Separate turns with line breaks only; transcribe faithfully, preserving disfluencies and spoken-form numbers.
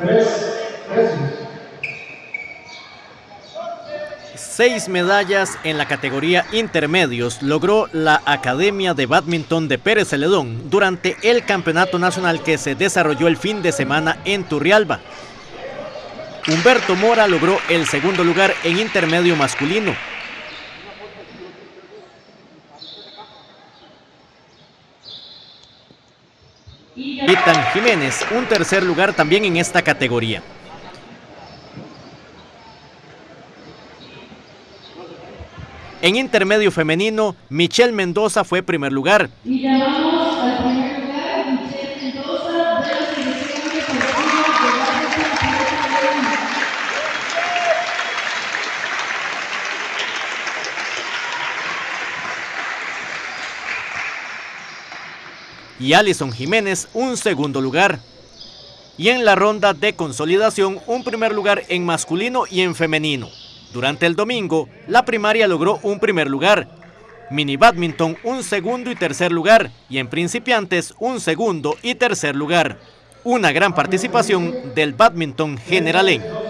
Seis medallas en la categoría intermedios logró la Academia de Bádminton de Pérez Celedón durante el campeonato nacional que se desarrolló el fin de semana en Turrialba. Humberto Mora logró el segundo lugar en intermedio masculino. Ethan Jiménez, un tercer lugar también en esta categoría. En intermedio femenino, Michelle Mendoza fue primer lugar.
Y llamamos al primer lugar a Michelle Mendoza de la Selección Deportiva de Bádminton.
Y Alison Jiménez, un segundo lugar. Y en la ronda de consolidación, un primer lugar en masculino y en femenino. Durante el domingo, la primaria logró un primer lugar, mini bádminton un segundo y tercer lugar, y en principiantes un segundo y tercer lugar. Una gran participación del bádminton generaleño.